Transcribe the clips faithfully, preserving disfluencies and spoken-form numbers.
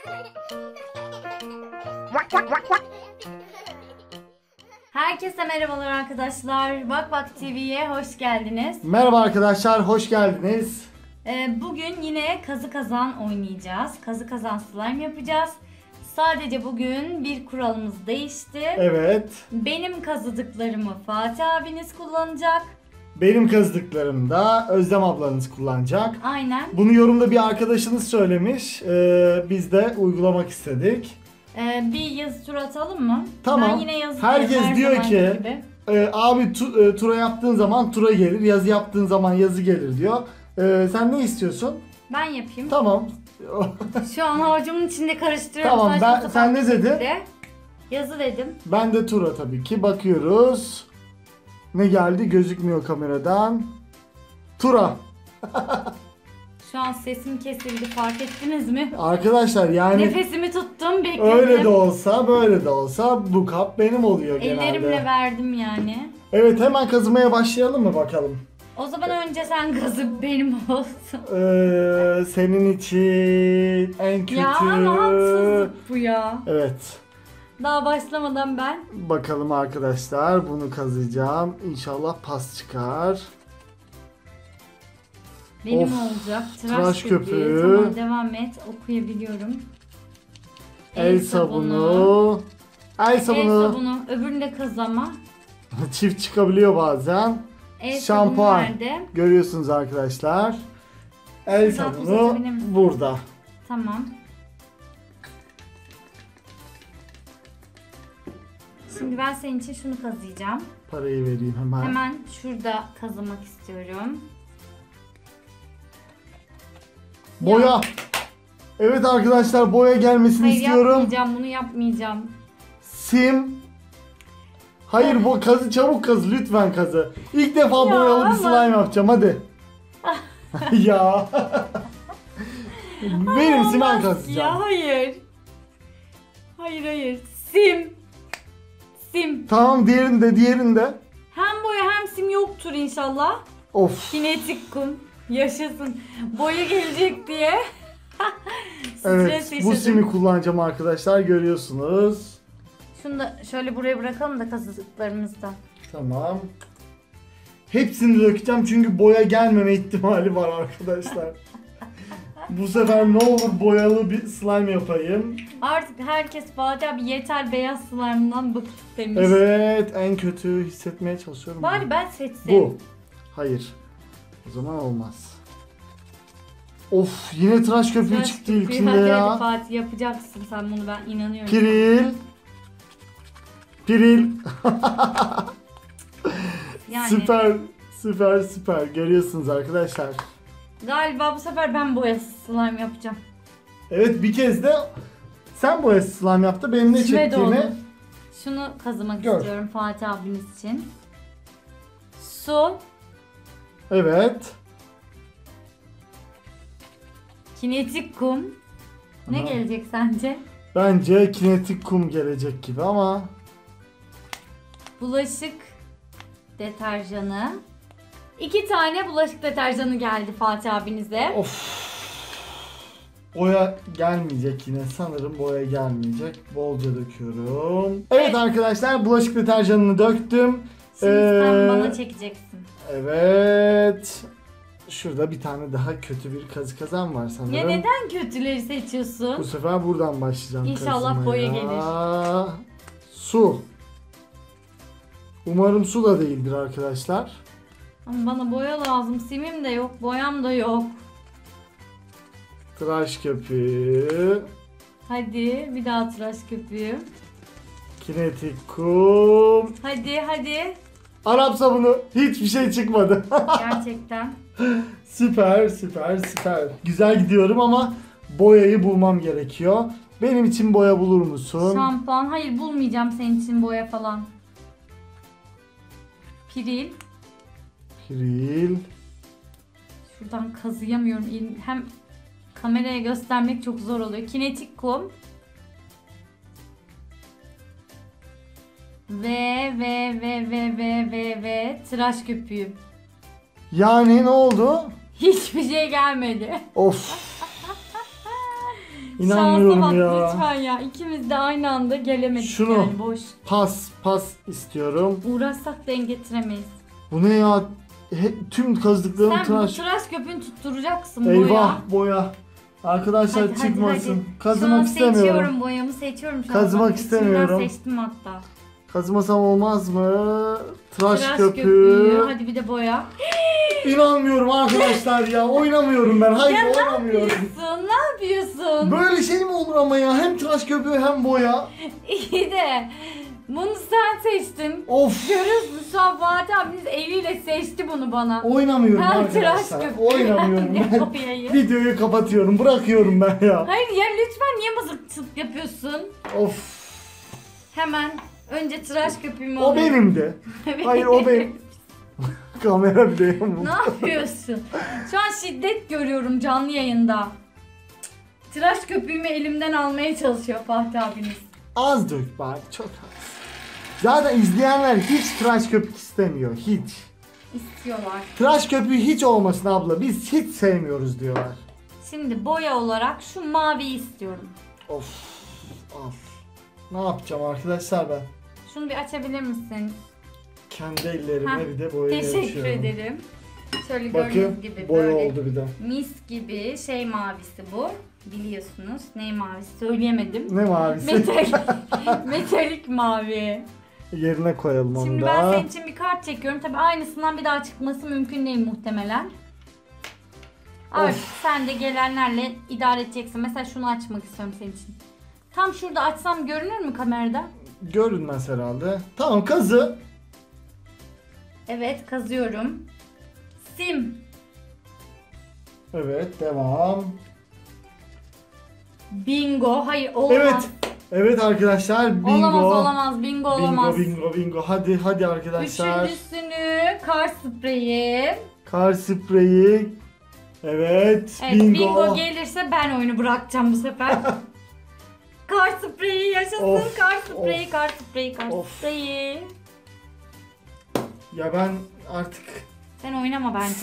Herkese merhabalar arkadaşlar. Bak Bak T V'ye hoş geldiniz. Merhaba arkadaşlar, hoş geldiniz. Ee, bugün yine kazı kazan oynayacağız. Kazı kazan slime yapacağız. Sadece bugün bir kuralımız değişti. Evet. Benim kazıdıklarımı Fatih abiniz kullanacak. Benim kazıdıklarım da Özlem ablanız kullanacak. Aynen. Bunu yorumda bir arkadaşınız söylemiş. Ee, biz de uygulamak istedik. Ee, bir yazı tur atalım mı? Tamam. Ben yine yazı Herkes her diyor zamanki ki gibi. e, abi tu, e, tura yaptığın zaman tura gelir, yazı yaptığın zaman yazı gelir diyor. E, sen ne istiyorsun? Ben yapayım. Tamam. Şu an avucumun içinde karıştırıyorum. Tamam, Saçma ben sapan sen ne bir dedin? şekilde. Yazı dedim. Ben de tura tabii ki. Bakıyoruz. Ne geldi? Gözükmüyor kameradan. Tura. Şu an sesim kesildi, fark ettiniz mi? Arkadaşlar yani Nefesimi tuttum, bekledim. öyle de olsa böyle de olsa bu kap benim oluyor genelde. Ellerimle verdim yani. Evet, hemen kazımaya başlayalım mı bakalım? O zaman önce sen kazıp benim olsun. Ee, senin için en kötü. Ya rahatsızlık bu ya. Evet. Daha başlamadan ben. Bakalım arkadaşlar, bunu kazıyacağım. İnşallah pas çıkar. Benim Of, olacak. Tıraş, tıraş köpüğü. köpüğü. Tamam, devam et. Okuyabiliyorum. El, sabunu. El sabunu. El sabunu. Öbürünü de kaz ama. Çift çıkabiliyor bazen. El Şampuan. sabunu nerede? Görüyorsunuz arkadaşlar. El Şuradan sabunu uzatabilir misin? burada. Tamam. Şimdi ben senin için şunu kazıyacağım. Parayı vereyim hemen. Hemen şurada kazımak istiyorum. Boya. Ya. Evet arkadaşlar, boya gelmesini Hayır, istiyorum. yapmayacağım, bunu yapmayacağım. Sim. Hayır, bu kazı, çabuk kazı, lütfen kazı. İlk defa Ya boyalı bir ama- slime yapacağım, hadi. Ya. Benim sim, ben Olmaz kazacağım. Ya hayır. Hayır hayır. Sim. Sim. Tamam, diğerini de diğerini de. Hem boya hem sim yoktur inşallah. Of. Kinetik kum. Yaşasın. Boya gelecek diye. Evet, Stres bu yaşadım. simi kullanacağım arkadaşlar, görüyorsunuz. Şunu da şöyle buraya bırakalım da kazıdıklarımızdan. Tamam. Hepsini dökeceğim çünkü boya gelmeme ihtimali var arkadaşlar. Bu sefer ne olur boyalı bir slime yapayım. Artık herkes Fatih abi yeter beyaz slime'dan bıktık demiş. Evet, en kötü hissetmeye çalışıyorum. Bari ben seçsem. Bu. Hayır. O zaman olmaz. Of, yine tıraş köpüğü Tıraş çıktı köpüğü. ilkinde Hadi ya. hadi Fatih, yapacaksın sen bunu, ben inanıyorum. Piril. Piril. Yani Süper, süper, süper. Görüyorsunuz arkadaşlar. galiba bu sefer ben boyasız slime yapacağım. Evet, bir kez de sen boyası slime yaptı. Benim ne İçime çektiğimi. doğdu. Şunu kazımak Gör. istiyorum Fatih abiniz için. Su, Evet. kinetik kum. Ne Tamam. gelecek sence? Bence kinetik kum gelecek gibi ama. Bulaşık deterjanı. İki tane bulaşık deterjanı geldi Fatih abinize. Of. Boya gelmeyecek yine. Sanırım boya gelmeyecek. Bolca döküyorum. Evet, Evet. arkadaşlar, bulaşık deterjanını döktüm. Şimdi Ee, sen bana çekeceksin. Evet. Şurada bir tane daha kötü bir kazı kazan var sanırım. Ya neden kötüleri Bu seçiyorsun? sefer buradan başlayacağım İnşallah kazımaya. boya gelir. Su. Umarım su da değildir arkadaşlar. Ama bana boya lazım. Simim de yok, boyam da yok. Tıraş köpüğü. Hadi bir daha tıraş köpüğü. Kinetik kum. Hadi hadi. Arap sabunu. Hiçbir şey çıkmadı. Gerçekten. Süper, süper, süper. Güzel gidiyorum ama boyayı bulmam gerekiyor. Benim için boya bulur musun? Şampuan. Hayır, bulmayacağım senin için boya falan. Piril. Piril. Şuradan kazıyamıyorum. Hem kameraya göstermek çok zor oluyor. Kinetik kum. Ve ve ve ve ve ve ve tıraş köpüğü. Yani ne oldu? Hiçbir şey gelmedi. Of. İnanmıyorum Şansa bak ya. lütfen ya. İkimiz de aynı anda gelemedik Şunu. yani boş. Pas pas istiyorum. Uğraşsak denk getiremeyiz. Bu ne ya? He, tüm kazdıklarım Sen tıraş. bu tıraş köpüğünü tutturacaksın Eyvah boya. boya. Arkadaşlar Hadi, hadi, çıkmasın. hadi. Kazımak Şu an istemiyorum. seçiyorum boyamı seçiyorum. Şu an. Kazımak Bak, içinden istemiyorum. seçtim hatta. Kazımasam olmaz mı? Tıraş, Tıraş köpüğü. köpüğü. Hadi bir de boya. İnanmıyorum arkadaşlar ya. Oynamıyorum ben. Hayır Ya ne oynamıyorum. yapıyorsun? Ne yapıyorsun? Böyle şey mi olur ama ya? Hem tıraş köpüğü hem boya. İyi de bunu sen seçtin. Of. Görüyorsun şu an Fatih abiniz eliyle seçti bunu bana. Oynamıyorum Ha, tıraş arkadaşlar. köpüğü. Oynamıyorum Ne ben. boyayı? Videoyu kapatıyorum. Bırakıyorum ben ya. Hayır ya lütfen niye mızıkçılık yapıyorsun? Of. Hemen önce tıraş köpüğümü O alıyorum. benimdi. Hayır o benim. Kamera bile yamuldu. Ne yapıyorsun? Şu an şiddet görüyorum canlı yayında. Tıraş köpüğümü elimden almaya çalışıyor Fatih abiniz. Az dök bari. Çok az. Zaten izleyenler hiç tıraş köpük istemiyor. Hiç. İstiyorlar. Tıraş köpüğü hiç olmasın abla. Biz hiç sevmiyoruz diyorlar. Şimdi boya olarak şu maviyi istiyorum. Of. Of. Ne yapacağım arkadaşlar ben? Şunu bir açabilir misin? Kendi ellerime Heh, bir de boya Teşekkür yaşıyorum. ederim. Şöyle Bakın gördüğünüz gibi boya böyle oldu bir de. mis gibi şey mavisi bu. Biliyorsunuz. Ne mavisi söyleyemedim. Ne mavisi? Metalik, metalik mavi. Yerine koyalım onu Şimdi da. ben senin için bir kart çekiyorum. Tabii aynısından bir daha çıkması mümkün değil muhtemelen. Artık sen de gelenlerle idare edeceksin. Mesela şunu açmak istiyorum senin için. Tam şurada açsam görünür mü kamerada? Görünmez herhalde. Tamam kazı. Evet kazıyorum. Sim. Evet devam. Bingo. Hayır olamaz. Evet. Evet arkadaşlar bingo. Olamaz olamaz. Bingo olamaz. Bingo bingo bingo. Hadi hadi arkadaşlar. Üçüncüsünü kar spreyi. Kar spreyi. Evet, Evet bingo. bingo. gelirse ben oyunu bırakacağım bu sefer. Kar spreyi yaşasın. Of, Kar spreyi, of, kar spreyi, kar of. spreyi. Ya ben artık Sen oynama bence.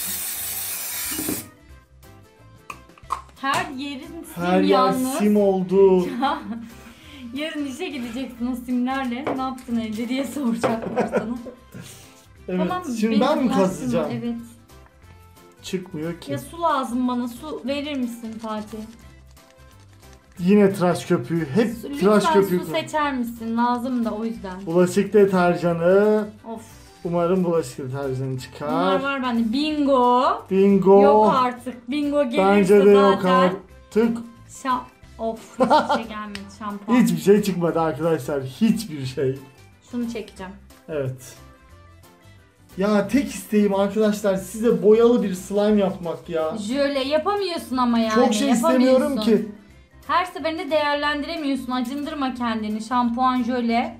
Her yerin sim her yer yalnız. sim oldu. Yarın işe gideceksin o simlerle. Ne yaptın evde diye soracaklar sana. Evet. Tamam, Şimdi beni ben mi bulaştırma, kazacağım? Evet. Çıkmıyor ki. Ya su lazım bana. Su verir misin Fatih? Yine tıraş köpüğü. Hep Su, tıraş lütfen köpüğü. su seçer misin? Lazım da o yüzden. Bulaşık deterjanı. Of. Umarım bulaşık deterjanı çıkar. Bunlar var bende. Bingo. Bingo. Yok artık. Bingo gelirse Bence de yok zaten. artık. Şam of hiçbir şey gelmedi şampuan. Hiçbir şey çıkmadı arkadaşlar. Hiçbir şey. Şunu çekeceğim. Evet. Ya tek isteğim arkadaşlar size boyalı bir slime yapmak ya. Jöle yapamıyorsun ama yani. Çok şey istemiyorum yapamıyorsun. ki. Her seferinde değerlendiremiyorsun. Acındırma kendini. Şampuan jöle.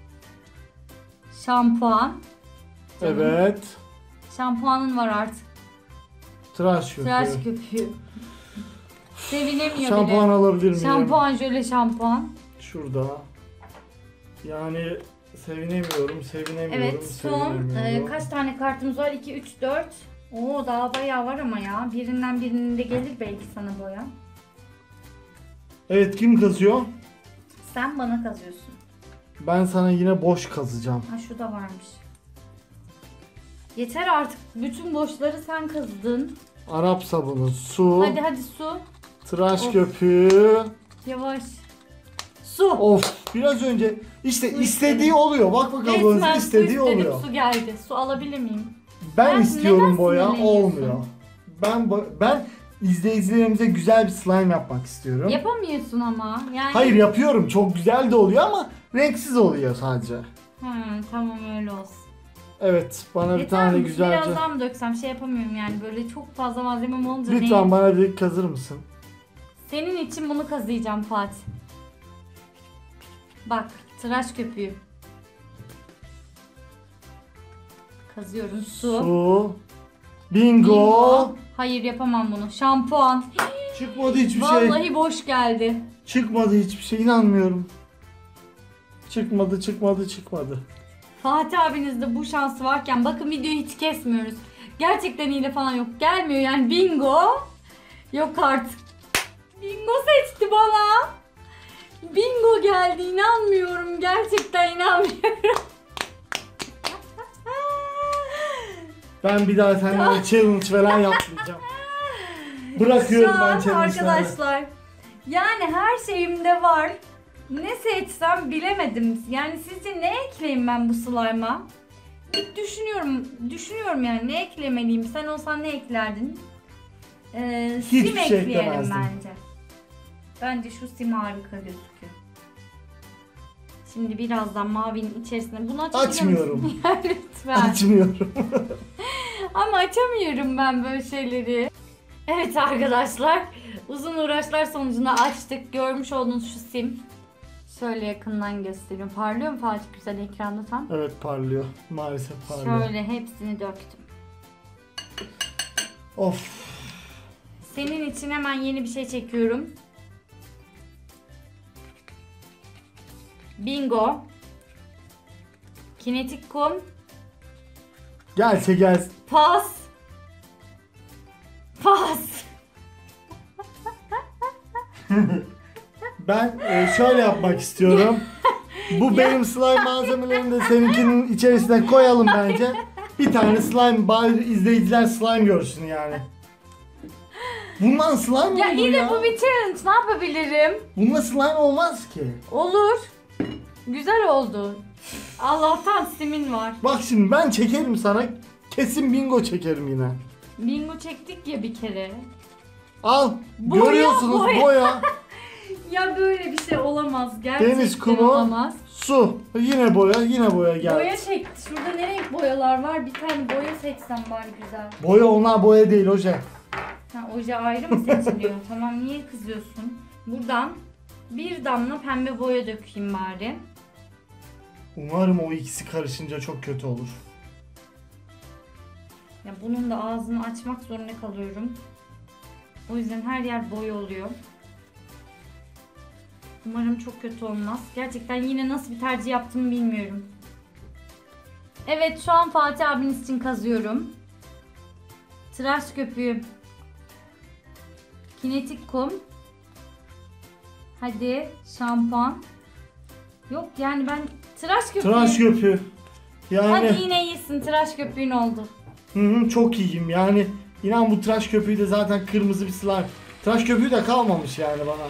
Şampuan. Canım. Evet. Şampuanın var artık. Tıraş köpüğü. Tıraş köpüğü. Sevinemiyor Şampuan bile. alabilir miyim? Şampuan jöle şampuan. Şurada. Yani sevinemiyorum, sevinemiyorum, Evet son e, sevinemiyorum. kaç tane kartımız var? iki, üç, dört. Oo daha bayağı var ama ya. Birinden birinin de gelir belki sana boya. Evet kim kazıyor? Sen bana kazıyorsun. Ben sana yine boş kazacağım. Ha şu da varmış. Yeter artık. Bütün boşları sen kazdın. Arap sabunu, su, Hadi hadi su. tıraş Of. köpüğü. Yavaş. Su. Of biraz önce işte Su istediği istedim. oluyor. Bak bakalım Resmen su istediği istedim, oluyor. su geldi. Su alabilir miyim? Ben Ben- istiyorum neden boya sinirleniyorsun? olmuyor. Ben bo- ben izleyicilerimize güzel bir slime yapmak istiyorum. Yapamıyorsun ama. Yani... Hayır yapıyorum. Çok güzel de oluyor ama renksiz oluyor sadece. Hı, tamam öyle olsun. Evet, bana bir Yeter tane mi? güzelce. Biraz daha mı döksem şey yapamıyorum yani böyle çok fazla malzemem olunca Lütfen ne? bana bir kazır mısın? Senin için bunu kazıyacağım Fatih. Bak tıraş köpüğü. Kazıyorum su. Su. Bingo. Bingo. Hayır yapamam bunu. Şampuan. Çıkmadı hiçbir şey. Vallahi boş geldi. Çıkmadı hiçbir şey. İnanmıyorum. Çıkmadı, çıkmadı, çıkmadı. Fatih abinizde bu şansı varken bakın videoyu hiç kesmiyoruz. Gerçekten hile falan yok. Gelmiyor yani bingo. Yok artık. Bingo seçti bana. Bingo geldi, inanmıyorum. Gerçekten inanmıyorum. Ben bir daha seninle challenge falan yapmayacağım. Bırakıyorum Şu ben an challenge'ları. arkadaşlar, yani her şeyimde var. Ne seçsem bilemedim. Yani sizce ne ekleyeyim ben bu slime'a? Düşünüyorum, düşünüyorum yani ne eklemeliyim? Sen olsan ne eklerdin? Ee, Hiçbir sim şey ekleyelim eklemezdim. bence. Bence şu sim harika gözüküyor. Şimdi birazdan mavinin içerisine bunu açabilir Açmıyorum. misin? Ya lütfen. Açmıyorum. Ama açamıyorum ben böyle şeyleri. Evet arkadaşlar, uzun uğraşlar sonucunda açtık. Görmüş olduğunuz şu sim. Şöyle yakından göstereyim. Parlıyor mu Fatih güzel ekranda tam? Evet parlıyor. Maalesef parlıyor. Şöyle hepsini döktüm. Of. Senin için hemen yeni bir şey çekiyorum. Bingo. Kinetik kum. Gelse gelsin. Pas. Pas. Ben e, şöyle yapmak istiyorum. Bu benim slime malzemelerini de seninkinin içerisine koyalım bence. Bir tane slime, bari izleyiciler slime görsün yani. Bundan slime mı Ya olur yine ya? bu bir challenge. Ne yapabilirim? Bununla slime olmaz ki. Olur. Güzel oldu. Allah'tan simin var. Bak şimdi ben çekerim sana. Kesin bingo çekerim yine. Bingo çektik ya bir kere. Al. Boya, görüyorsunuz boya. boya. Ya böyle bir şey olamaz. Gerçekten Deniz kumu. olamaz. Su. Yine boya, yine boya geldi. Boya çekti. Şurada ne renk boyalar var? Bir tane boya seçsem bari güzel. Boya onlar boya değil hoca. Ha, oje ayrı mı seçiliyor? Tamam, niye kızıyorsun? Buradan bir damla pembe boya dökeyim bari. Umarım o ikisi karışınca çok kötü olur. Ya bunun da ağzını açmak zorunda kalıyorum. O yüzden her yer boya oluyor. Umarım çok kötü olmaz. Gerçekten yine nasıl bir tercih yaptığımı bilmiyorum. Evet, şu an Fatih abiniz için kazıyorum. Tıraş köpüğü. Kinetik kum. Hadi şampuan. Yok yani ben tıraş köpüğü. Tıraş köpüğü. Yani Hadi yine iyisin, tıraş köpüğün oldu. hı hı, çok iyiyim yani. İnan bu tıraş köpüğü de zaten kırmızı bir slime. Tıraş köpüğü de kalmamış yani bana.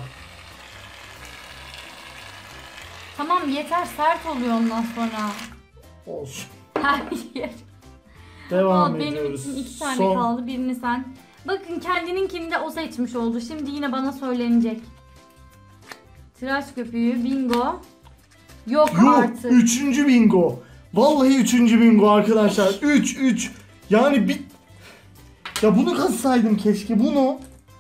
Tamam yeter, sert oluyor ondan sonra. Olsun. Hayır. Devam Aa, benim ediyoruz. için iki tane Son. kaldı, birini sen. Bakın kendininkini de o seçmiş oldu. Şimdi yine bana söylenecek. Tıraş köpüğü, bingo. Yok, Yok, artık. üçüncü bingo. Vallahi üçüncü bingo arkadaşlar. Üç, üç. Yani bir... Ya bunu kazsaydım keşke, bunu.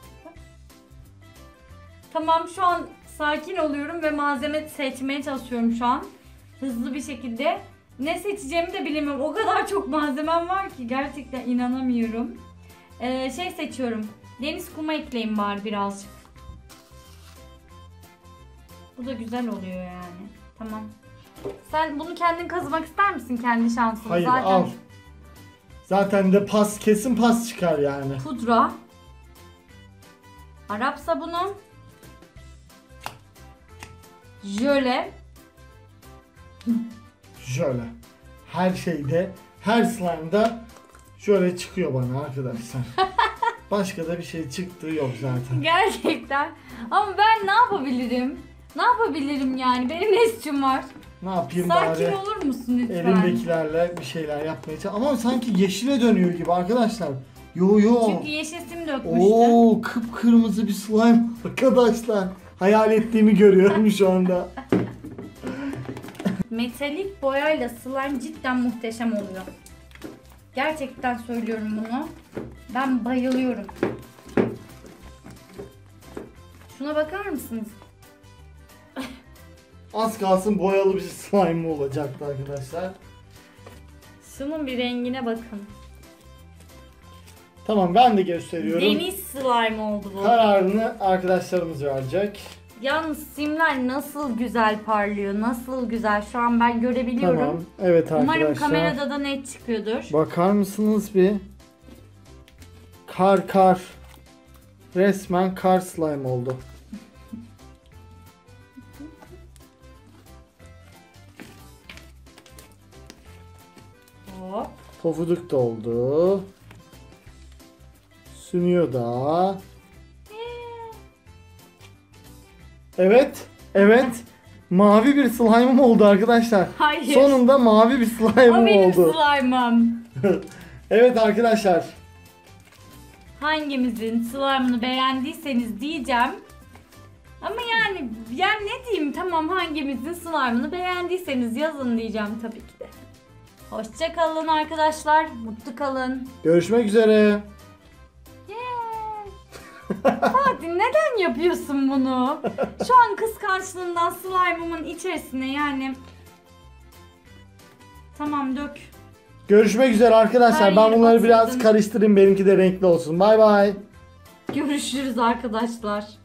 Tamam, şu an sakin oluyorum ve malzeme seçmeye çalışıyorum şu an. Hızlı bir şekilde. Ne seçeceğimi de bilemiyorum. O kadar çok malzemem var ki gerçekten inanamıyorum. Ee, şey seçiyorum. Deniz kumu ekleyeyim bari birazcık. Bu da güzel oluyor yani. Tamam. Sen bunu kendin kazımak ister misin, kendi şansını? Hayır, Zaten al. Zaten de pas, kesin pas çıkar yani. pudra. Arap sabunu. Jöle. Şöyle. Her şeyde, her slime'da şöyle çıkıyor bana arkadaşlar. Başka da bir şey çıktığı yok zaten. Gerçekten. Ama ben ne yapabilirim? Ne yapabilirim yani? Benim ne suçum var? Ne yapayım Sakin bari? olur musun lütfen? Elimdekilerle bir şeyler yapmaya çalışıyorum. Ama sanki yeşile dönüyor gibi arkadaşlar. Yo yo. Çünkü yeşil sim dökmüştü. Oo, kıpkırmızı bir slime arkadaşlar. Hayal ettiğimi görüyorum şu anda. Metalik boyayla slime cidden muhteşem oluyor. Gerçekten söylüyorum bunu. Ben bayılıyorum. Şuna bakar mısınız? Az kalsın boyalı bir slime olacaktı arkadaşlar. Şunun bir rengine bakın. Tamam, ben de gösteriyorum. Deniz slime oldu bu. Kararını arkadaşlarımız verecek. Yalnız simler nasıl güzel parlıyor, nasıl güzel. Şu an ben görebiliyorum. Tamam. Evet arkadaşlar. Umarım kamerada da net çıkıyordur. Bakar mısınız bir? Kar kar. Resmen kar slime oldu. Hop. Pofuduk da oldu. Sünüyor da. Evet. Evet. Mavi bir slime'ım oldu arkadaşlar. Hayır. Sonunda mavi bir O slime'ım benim oldu. slime'ım. Evet arkadaşlar. Hangimizin slime'ını beğendiyseniz diyeceğim. Ama yani yani ne diyeyim, tamam, hangimizin slime'ını beğendiyseniz yazın diyeceğim tabii ki de. Hoşça kalın arkadaşlar. Mutlu kalın. Görüşmek üzere. Yeah. Fatih, neden yapıyorsun bunu? Şu an kıskançlığından slime'ımın içerisine yani. Tamam, dök. Görüşmek üzere arkadaşlar. Hayır, Ben bunları biraz batırdın. karıştırayım. Benimki de renkli olsun. Bay bay. Görüşürüz arkadaşlar.